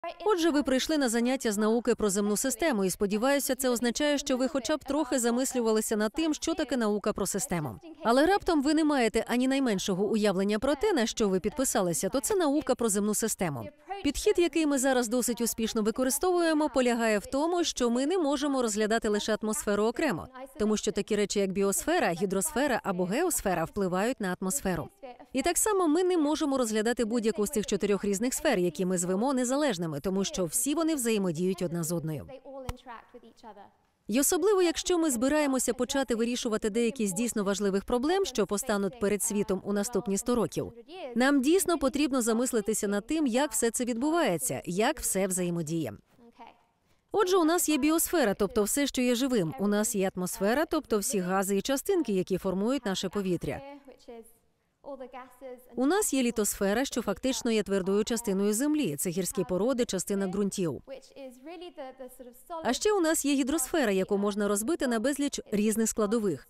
Отже, ви прийшли на заняття з науки про земну систему, і сподіваюся, це означає, що ви хоча б трохи замислювалися над тим, що таке наука про систему. Але раптом ви не маєте ані найменшого уявлення про те, на що ви підписалися, то це наука про земну систему. Підхід, який ми зараз досить успішно використовуємо, полягає в тому, що ми не можемо розглядати лише атмосферу окремо, тому що такі речі, як біосфера, гідросфера або геосфера, впливають на атмосферу. І так само ми не можемо розглядати будь-яку з цих 4 різних сфер, які ми звемо незалежними, тому що всі вони взаємодіють одна з одною. І особливо, якщо ми збираємося почати вирішувати деякі з дійсно важливих проблем, що постануть перед світом у наступні 100 років, нам дійсно потрібно замислитися над тим, як все це відбувається, як все взаємодіє. Отже, у нас є біосфера, тобто все, що є живим. У нас є атмосфера, тобто всі гази і частинки, які формують наше повітря. У нас є літосфера, що фактично є твердою частиною землі. Це гірські породи, частина ґрунтів. А ще у нас є гідросфера, яку можна розбити на безліч різних складових.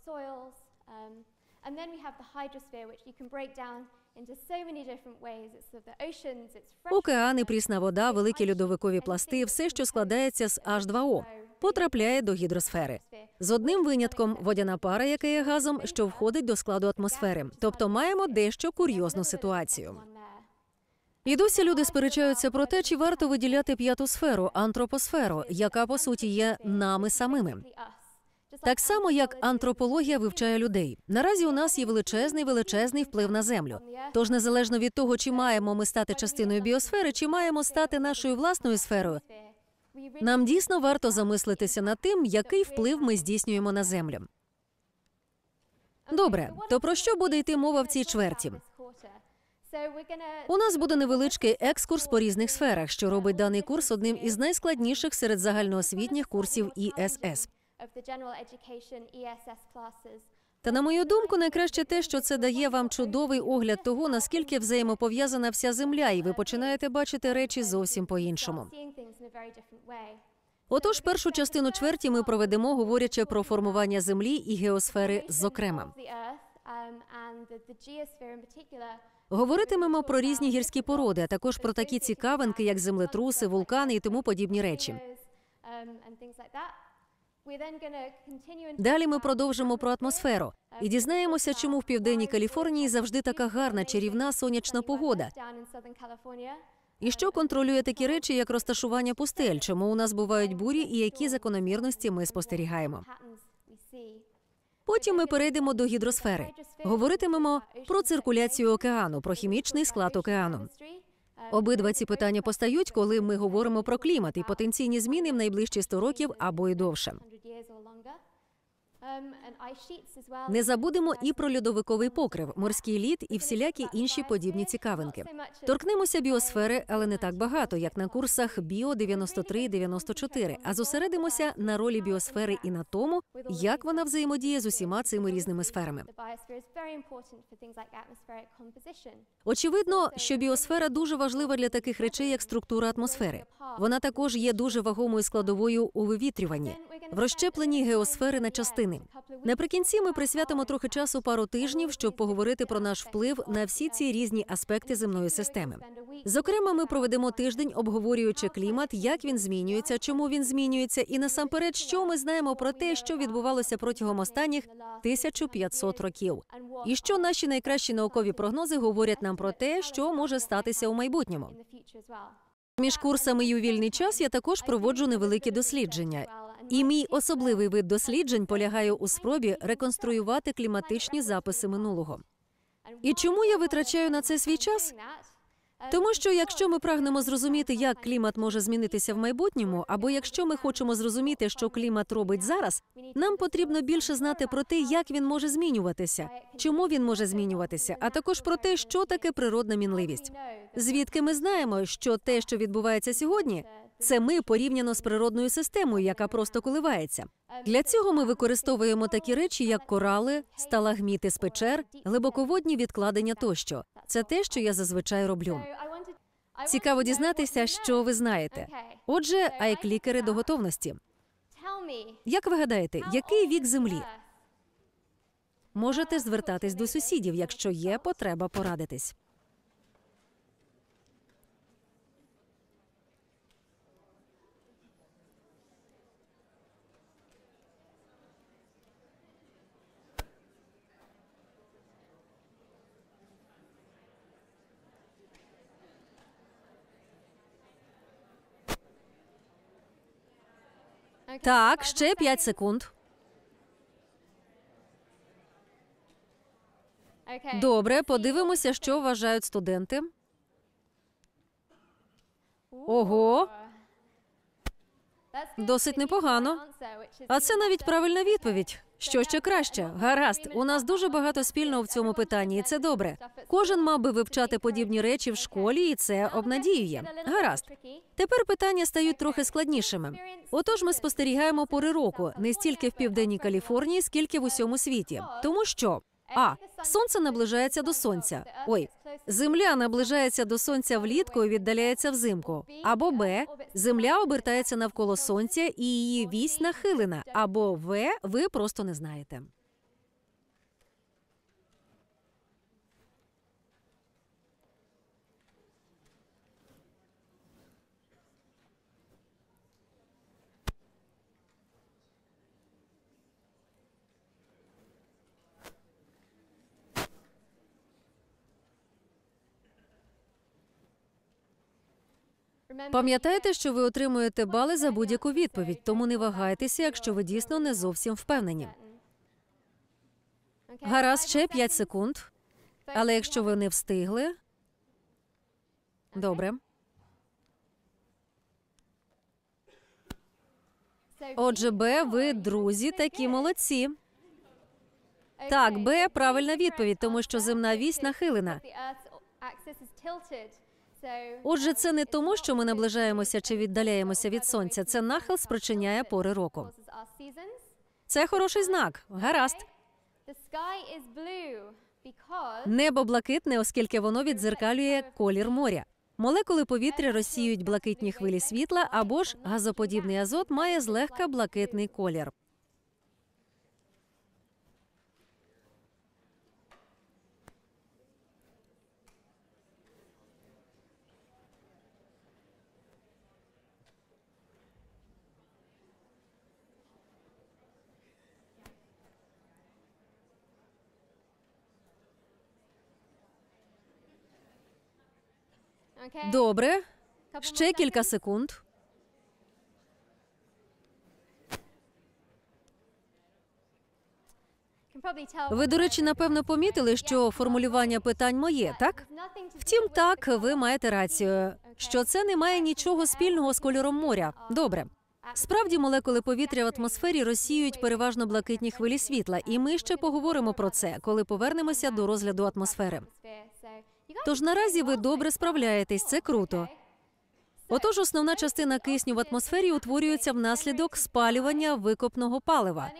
Океани, прісна вода, великі льодовикові пласти – все, що складається з H2O, потрапляє до гідросфери. З одним винятком – водяна пара, яка є газом, що входить до складу атмосфери. Тобто маємо дещо курйозну ситуацію. І досі люди сперечаються про те, чи варто виділяти 5-ту сферу – антропосферу, яка, по суті, є нами самими. Так само, як антропологія вивчає людей. Наразі у нас є величезний вплив на Землю. Тож, незалежно від того, чи маємо ми стати частиною біосфери, чи маємо стати нашою власною сферою, нам дійсно варто замислитися над тим, який вплив ми здійснюємо на Землю. Добре, то про що буде йти мова в цій чверті? У нас буде невеличкий екскурс по різних сферах, що робить даний курс одним із найскладніших серед загальноосвітніх курсів ІСС. Та, на мою думку, найкраще те, що це дає вам чудовий огляд того, наскільки взаємопов'язана вся Земля, і ви починаєте бачити речі зовсім по-іншому. Отож, першу частину чверті ми проведемо, говорячи про формування Землі і геосфери зокрема. Говоритимемо про різні гірські породи, а також про такі цікавинки, як землетруси, вулкани і тому подібні речі. Далі ми продовжимо про атмосферу і дізнаємося, чому в Південній Каліфорнії завжди така гарна, чарівна сонячна погода. І що контролює такі речі, як розташування пустель, чому у нас бувають бурі і які закономірності ми спостерігаємо. Потім ми перейдемо до гідросфери. Говоритимемо про циркуляцію океану, про хімічний склад океану. Обидва ці питання постають, коли ми говоримо про клімат і потенційні зміни в найближчі 100 років або й довше. Не забудемо і про льодовиковий покрив, морський лід і всілякі інші подібні цікавинки. Торкнемося біосфери, але не так багато, як на курсах Біо 93 і 94, а зосередимося на ролі біосфери і на тому, як вона взаємодіє з усіма цими різними сферами. Очевидно, що біосфера дуже важлива для таких речей, як структура атмосфери. Вона також є дуже вагомою складовою у вивітрюванні, в розщепленні геосфери на частини. Наприкінці ми присвятимо трохи часу, пару тижнів, щоб поговорити про наш вплив на всі ці різні аспекти земної системи. Зокрема, ми проведемо тиждень, обговорюючи клімат, як він змінюється, чому він змінюється, і насамперед, що ми знаємо про те, що відбувалося протягом останніх 1500 років. І що наші найкращі наукові прогнози говорять нам про те, що може статися у майбутньому. Між курсами і у вільний час я також проводжу невеликі дослідження. І мій особливий вид досліджень полягає у спробі реконструювати кліматичні записи минулого. І чому я витрачаю на це свій час? Тому що якщо ми прагнемо зрозуміти, як клімат може змінитися в майбутньому, або якщо ми хочемо зрозуміти, що клімат робить зараз, нам потрібно більше знати про те, як він може змінюватися, чому він може змінюватися, а також про те, що таке природна мінливість. Звідки ми знаємо, що те, що відбувається сьогодні, це ми порівняно з природною системою, яка просто коливається. Для цього ми використовуємо такі речі, як корали, сталагміти з печер, глибоководні відкладення тощо. Це те, що я зазвичай роблю. Цікаво дізнатися, що ви знаєте. Отже, айклікери до готовності. Як ви гадаєте, який вік Землі? Можете звертатись до сусідів, якщо є потреба порадитись. Так, ще 5 секунд. Добре, подивимося, що вважають студенти. Ого, досить непогано. А це навіть правильна відповідь. Що ще краще? Гаразд, у нас дуже багато спільного в цьому питанні, і це добре. Кожен мав би вивчати подібні речі в школі, і це обнадіює. Гаразд. Тепер питання стають трохи складнішими. Отож, ми спостерігаємо пори року не стільки в Південній Каліфорнії, скільки в усьому світі. Тому що а. Сонце наближається до сонця. Земля наближається до сонця влітку і віддаляється взимку. Або Б. Земля обертається навколо сонця і її вісь нахилена. Або В. Ви просто не знаєте. Пам'ятайте, що ви отримуєте бали за будь-яку відповідь, тому не вагайтеся, якщо ви дійсно не зовсім впевнені. Гаразд, ще 5 секунд. Але якщо ви не встигли... Добре. Отже, Б, ви, друзі, такі молодці. Так, Б – правильна відповідь, тому що земна вісь нахилена. Отже, це не тому, що ми наближаємося чи віддаляємося від сонця. Це нахил спричиняє пори року. Це хороший знак. Гаразд. Небо блакитне, оскільки воно віддзеркалює колір моря. Молекули повітря розсіюють блакитні хвилі світла, або ж газоподібний азот має злегка блакитний колір. Добре. Ще кілька секунд. Ви, до речі, напевно, помітили, що формулювання питань моє, так? Втім, так, ви маєте рацію, що це не має нічого спільного з кольором моря. Добре. Справді, молекули повітря в атмосфері розсіюють переважно блакитні хвилі світла, і ми ще поговоримо про це, коли повернемося до розгляду атмосфери. Тож наразі ви добре справляєтесь, це круто. Отож, основна частина кисню в атмосфері утворюється внаслідок спалювання викопного палива,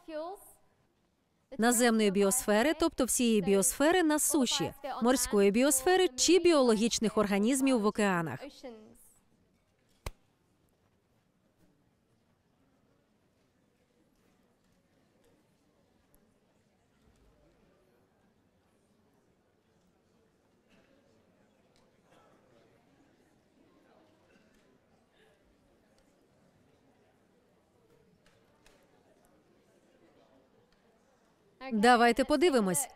наземної біосфери, тобто всієї біосфери на суші, морської біосфери чи біологічних організмів в океанах. Давайте подивимось.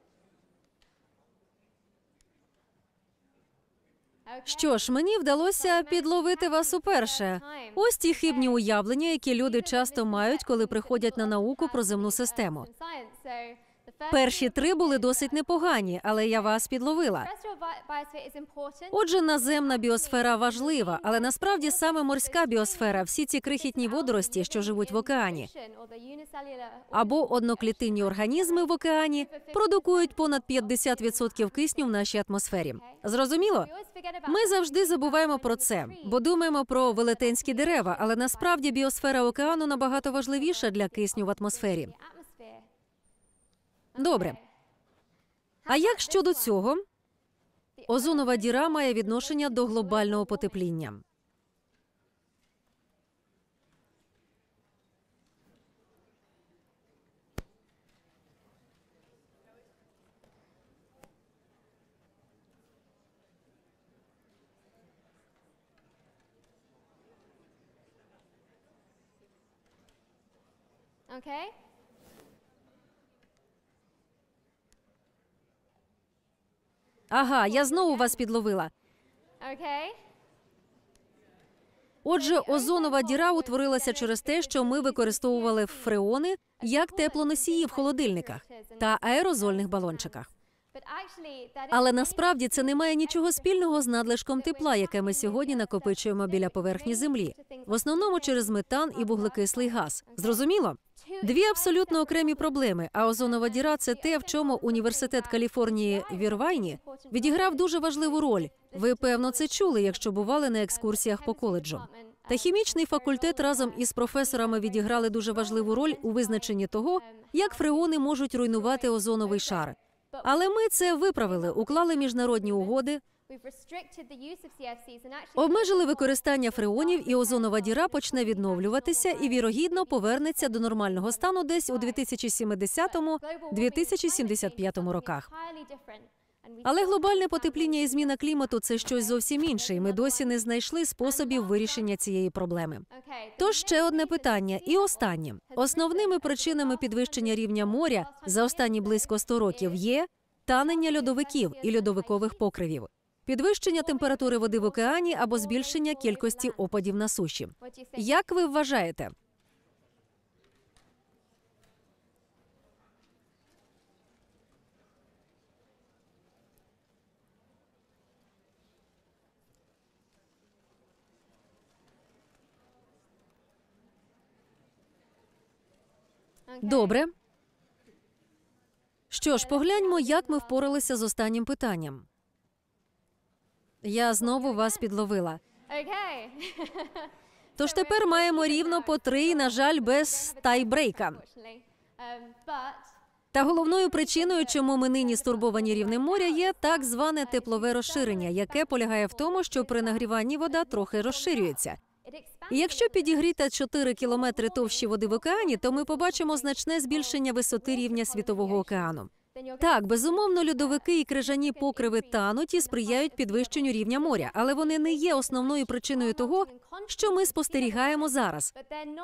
Що ж, мені вдалося підловити вас уперше. Ось ті хибні уявлення, які люди часто мають, коли приходять на науку про земну систему. Перші 3 були досить непогані, але я вас підловила. Отже, наземна біосфера важлива, але насправді саме морська біосфера, всі ці крихітні водорості, що живуть в океані, або одноклітинні організми в океані, продукують понад 50% кисню в нашій атмосфері. Зрозуміло? Ми завжди забуваємо про це, бо думаємо про велетенські дерева, але насправді біосфера океану набагато важливіша для кисню в атмосфері. Добре. А як щодо цього? Озонова діра має відношення до глобального потепління. Ага, я знову вас підловила. Отже, озонова діра утворилася через те, що ми використовували фреони як теплоносії в холодильниках та аерозольних балончиках. Але насправді це не має нічого спільного з надлишком тепла, яке ми сьогодні накопичуємо біля поверхні Землі. В основному через метан і вуглекислий газ. Зрозуміло? Дві абсолютно окремі проблеми, а озонова діра – це те, в чому Університет Каліфорнії в Ірвайні відіграв дуже важливу роль. Ви, певно, це чули, якщо бували на екскурсіях по коледжу. Та хімічний факультет разом із професорами відіграли дуже важливу роль у визначенні того, як фреони можуть руйнувати озоновий шар. Але ми це виправили, уклали міжнародні угоди, обмежили використання фреонів, і озонова діра почне відновлюватися і, вірогідно, повернеться до нормального стану десь у 2070-2075 роках. Але глобальне потепління і зміна клімату – це щось зовсім інше, і ми досі не знайшли способів вирішення цієї проблеми. Тож ще одне питання, і останнє. Основними причинами підвищення рівня моря за останні близько 100 років є танення льодовиків і льодовикових покривів, підвищення температури води в океані або збільшення кількості опадів на суші. Як ви вважаєте? Добре. Що ж, погляньмо, як ми впоралися з останнім питанням. Я знову вас підловила. Тож тепер маємо рівно по 3, на жаль, без тайбрейка. Та головною причиною, чому ми нині стурбовані рівнем моря, є так зване теплове розширення, яке полягає в тому, що при нагріванні вода трохи розширюється. І якщо підігріти 4 кілометри товщі води в океані, то ми побачимо значне збільшення висоти рівня світового океану. Так, безумовно, льодовики і крижані покриви тануть і сприяють підвищенню рівня моря, але вони не є основною причиною того, що ми спостерігаємо зараз.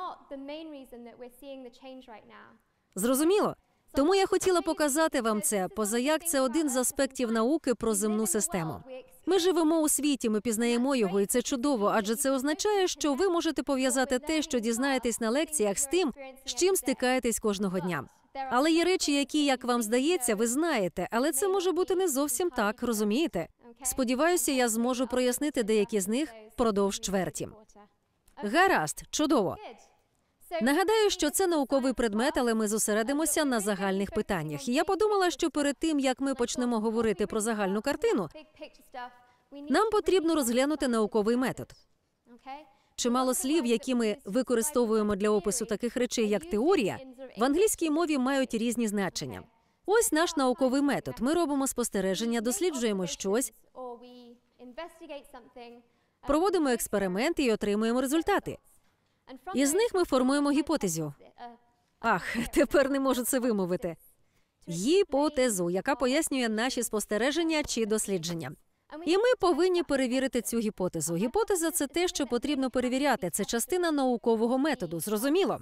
Зрозуміло? Тому я хотіла показати вам це, позаяк це один з аспектів науки про земну систему. Ми живемо у світі, ми пізнаємо його, і це чудово, адже це означає, що ви можете пов'язати те, що дізнаєтесь на лекціях, з тим, з чим стикаєтесь кожного дня. Але є речі, які, як вам здається, ви знаєте, але це може бути не зовсім так, розумієте? Сподіваюся, я зможу прояснити деякі з них впродовж чверті. Гаразд, чудово. Нагадаю, що це науковий предмет, але ми зосередимося на загальних питаннях. І я подумала, що перед тим, як ми почнемо говорити про загальну картину, нам потрібно розглянути науковий метод. Чимало слів, які ми використовуємо для опису таких речей, як теорія, в англійській мові мають різні значення. Ось наш науковий метод. Ми робимо спостереження, досліджуємо щось, проводимо експерименти і отримуємо результати. Із них ми формуємо гіпотезу. Ах, тепер не можу це вимовити. Гіпотезу, яка пояснює наші спостереження чи дослідження. І ми повинні перевірити цю гіпотезу. Гіпотеза – це те, що потрібно перевіряти. Це частина наукового методу, зрозуміло?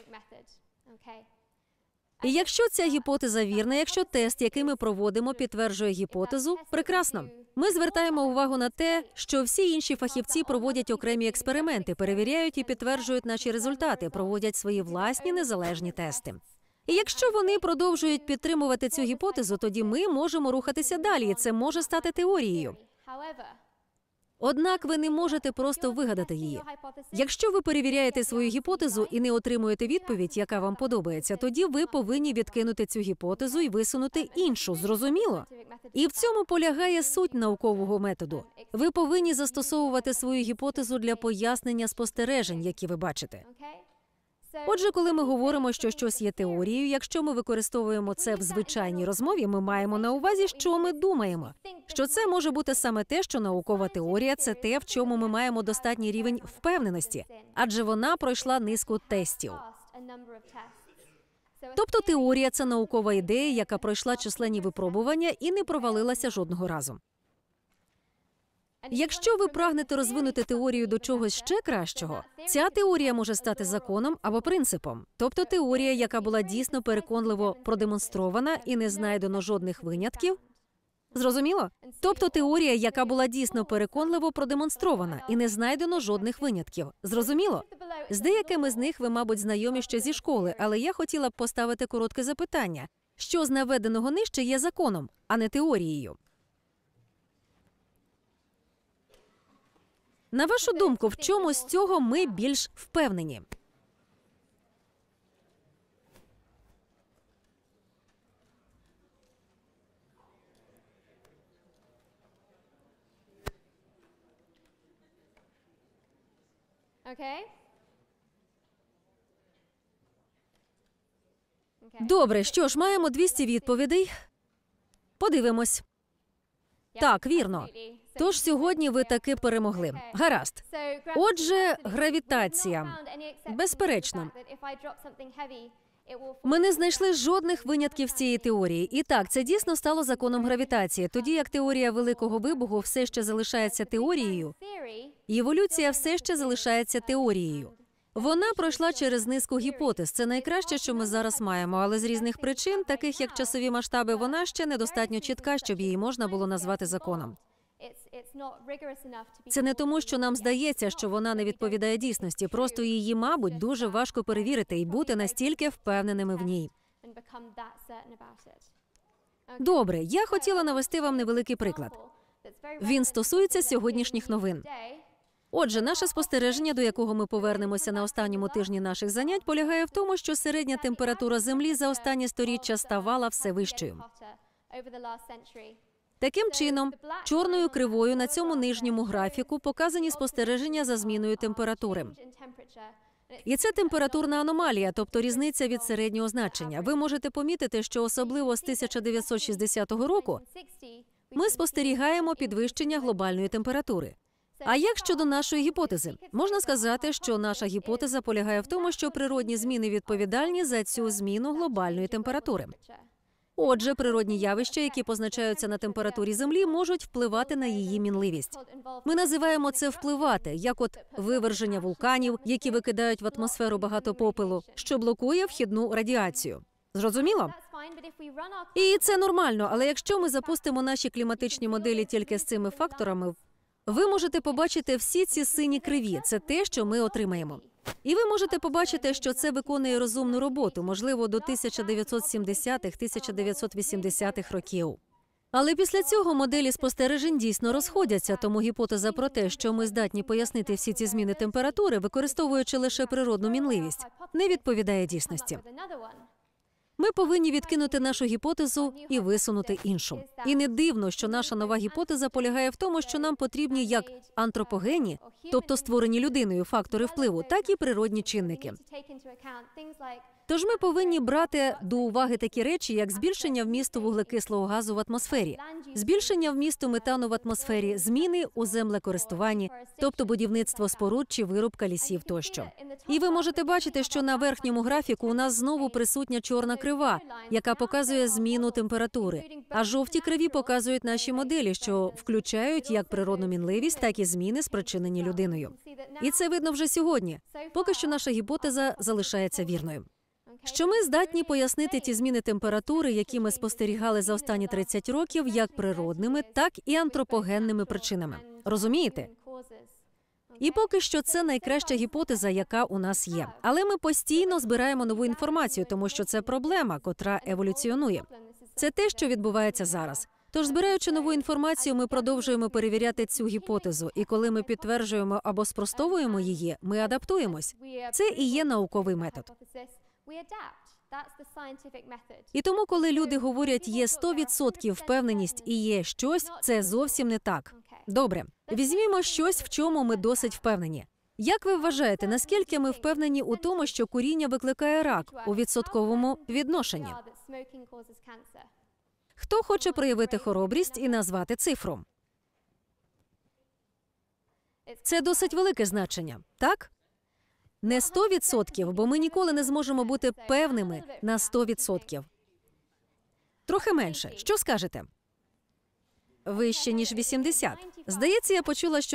І якщо ця гіпотеза вірна, якщо тест, який ми проводимо, підтверджує гіпотезу, прекрасно. Ми звертаємо увагу на те, що всі інші фахівці проводять окремі експерименти, перевіряють і підтверджують наші результати, проводять свої власні незалежні тести. І якщо вони продовжують підтримувати цю гіпотезу, тоді ми можемо рухатися далі, і це може стати теорією. Однак ви не можете просто вигадати її. Якщо ви перевіряєте свою гіпотезу і не отримуєте відповідь, яка вам подобається, тоді ви повинні відкинути цю гіпотезу і висунути іншу, зрозуміло? І в цьому полягає суть наукового методу. Ви повинні застосовувати свою гіпотезу для пояснення спостережень, які ви бачите. Отже, коли ми говоримо, що щось є теорією, якщо ми використовуємо це в звичайній розмові, ми маємо на увазі, що ми думаємо. Що це може бути саме те, що наукова теорія – це те, в чому ми маємо достатній рівень впевненості, адже вона пройшла низку тестів. Тобто теорія – це наукова ідея, яка пройшла численні випробування і не провалилася жодного разу. Якщо ви прагнете розвинути теорію до чогось ще кращого, ця теорія може стати законом або принципом. Тобто теорія, яка була дійсно переконливо продемонстрована і не знайдено жодних винятків, Зрозуміло? Тобто теорія, яка була дійсно переконливо продемонстрована, і не знайдено жодних винятків. Зрозуміло? З деякими з них ви, мабуть, знайомі ще зі школи, але я хотіла б поставити коротке запитання. Що з наведеного нижче є законом, а не теорією? На вашу думку, в чому з цього ми більш впевнені? Добре, що ж, маємо 200 відповідей. Подивимось. Так, вірно. Тож сьогодні ви таки перемогли. Гаразд. Отже, гравітація. Безперечно. Ми не знайшли жодних винятків з цієї теорії. І так, це дійсно стало законом гравітації. Тоді як теорія Великого Вибуху все ще залишається теорією, і еволюція все ще залишається теорією. Вона пройшла через низку гіпотез. Це найкраще, що ми зараз маємо, але з різних причин, таких як часові масштаби, вона ще недостатньо чітка, щоб її можна було назвати законом. Це не тому, що нам здається, що вона не відповідає дійсності, просто її, мабуть, дуже важко перевірити і бути настільки впевненими в ній. Добре, я хотіла навести вам невеликий приклад. Він стосується сьогоднішніх новин. Отже, наше спостереження, до якого ми повернемося на останньому тижні наших занять, полягає в тому, що середня температура Землі за останні сторіччя ставала все вищою. Таким чином, чорною кривою на цьому нижньому графіку показані спостереження за зміною температури. І це температурна аномалія, тобто різниця від середнього значення. Ви можете помітити, що особливо з 1960 року ми спостерігаємо підвищення глобальної температури. А як щодо нашої гіпотези? Можна сказати, що наша гіпотеза полягає в тому, що природні зміни відповідальні за цю зміну глобальної температури. Отже, природні явища, які позначаються на температурі Землі, можуть впливати на її мінливість. Ми називаємо це впливати, як от виверження вулканів, які викидають в атмосферу багато попелу, що блокує вхідну радіацію. Зрозуміло? І це нормально, але якщо ми запустимо наші кліматичні моделі тільки з цими факторами, ви можете побачити всі ці сині криві. Це те, що ми отримаємо. І ви можете побачити, що це виконує розумну роботу, можливо, до 1970-1980-х років. Але після цього моделі спостережень дійсно розходяться, тому гіпотеза про те, що ми здатні пояснити всі ці зміни температури, використовуючи лише природну мінливість, не відповідає дійсності. Ми повинні відкинути нашу гіпотезу і висунути іншу. І не дивно, що наша нова гіпотеза полягає в тому, що нам потрібні як антропогенні, тобто створені людиною фактори впливу, так і природні чинники. Тож ми повинні брати до уваги такі речі, як збільшення вмісту вуглекислого газу в атмосфері, збільшення вмісту метану в атмосфері, зміни у землекористуванні, тобто будівництво споруд чи вирубка лісів тощо. І ви можете бачити, що на верхньому графіку у нас знову присутня чорна крива, яка показує зміну температури, а жовті криві показують наші моделі, що включають як природну мінливість, так і зміни, спричинені людиною. І це видно вже сьогодні. Поки що наша гіпотеза залишається вірною. Що ми здатні пояснити ті зміни температури, які ми спостерігали за останні 30 років, як природними, так і антропогенними причинами. Розумієте? І поки що це найкраща гіпотеза, яка у нас є. Але ми постійно збираємо нову інформацію, тому що це проблема, котра еволюціонує. Це те, що відбувається зараз. Тож, збираючи нову інформацію, ми продовжуємо перевіряти цю гіпотезу. І коли ми підтверджуємо або спростовуємо її, ми адаптуємось. Це і є науковий метод. І тому, коли люди говорять, є 100% впевненість і є щось, це зовсім не так. Добре, візьмімо щось, в чому ми досить впевнені. Як ви вважаєте, наскільки ми впевнені у тому, що куріння викликає рак у відсотковому відношенні? Хто хоче проявити хоробрість і назвати цифру? Це досить велике значення, так? Не 100%, бо ми ніколи не зможемо бути певними на 100%. Трохи менше. Що скажете? Вище, ніж 80. Здається, я почула, що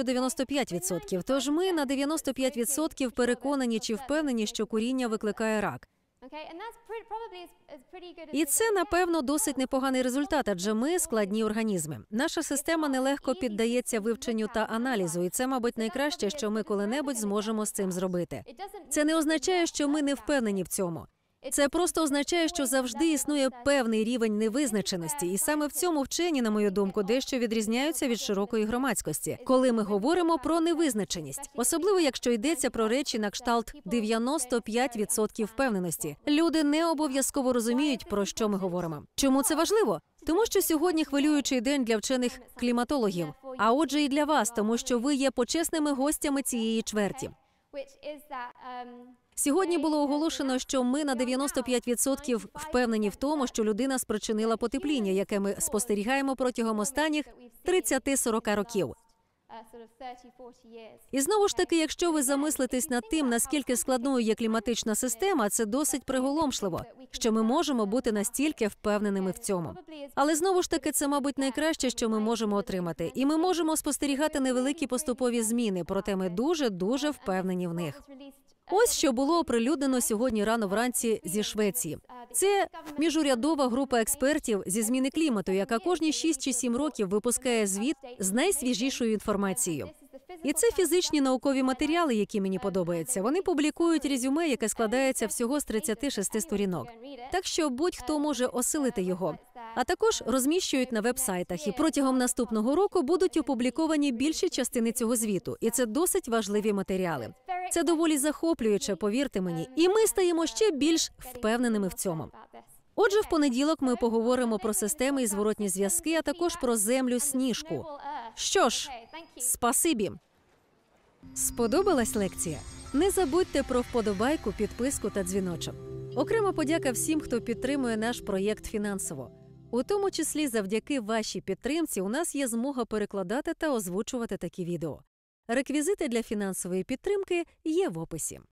95%. Тож ми на 95% переконані чи впевнені, що куріння викликає рак. І це, напевно, досить непоганий результат, адже ми – складні організми. Наша система нелегко піддається вивченню та аналізу, і це, мабуть, найкраще, що ми коли-небудь зможемо з цим зробити. Це не означає, що ми не впевнені в цьому. Це просто означає, що завжди існує певний рівень невизначеності, і саме в цьому вчені, на мою думку, дещо відрізняються від широкої громадськості, коли ми говоримо про невизначеність, особливо якщо йдеться про речі на кшталт 95% впевненості. Люди не обов'язково розуміють, про що ми говоримо. Чому це важливо? Тому що сьогодні хвилюючий день для вчених кліматологів, а отже і для вас, тому що ви є почесними гостями цієї чверті. Сьогодні було оголошено, що ми на 95% впевнені в тому, що людина спричинила потепління, яке ми спостерігаємо протягом останніх 30-40 років. І знову ж таки, якщо ви замислитесь над тим, наскільки складною є кліматична система, це досить приголомшливо, що ми можемо бути настільки впевненими в цьому. Але знову ж таки, це, мабуть, найкраще, що ми можемо отримати. І ми можемо спостерігати невеликі поступові зміни, проте ми дуже впевнені в них. Ось що було оприлюднено сьогодні рано вранці зі Швеції. Це міжурядова група експертів зі зміни клімату, яка кожні 6 чи 7 років випускає звіт з найсвіжішою інформацією. І це фізичні наукові матеріали, які мені подобаються. Вони публікують резюме, яке складається всього з 36 сторінок. Так що будь-хто може осилити його. А також розміщують на веб-сайтах. І протягом наступного року будуть опубліковані більші частини цього звіту. І це досить важливі матеріали. Це доволі захоплююче, повірте мені. І ми стаємо ще більш впевненими в цьому. Отже, в понеділок ми поговоримо про системи і зворотні зв'язки, а також про землю-сніжку. Що ж, спасибі. Сподобалась лекція? Не забудьте про вподобайку, підписку та дзвіночок. Окрема подяка всім, хто підтримує наш проєкт фінансово. У тому числі завдяки вашій підтримці у нас є змога перекладати та озвучувати такі відео. Реквізити для фінансової підтримки є в описі.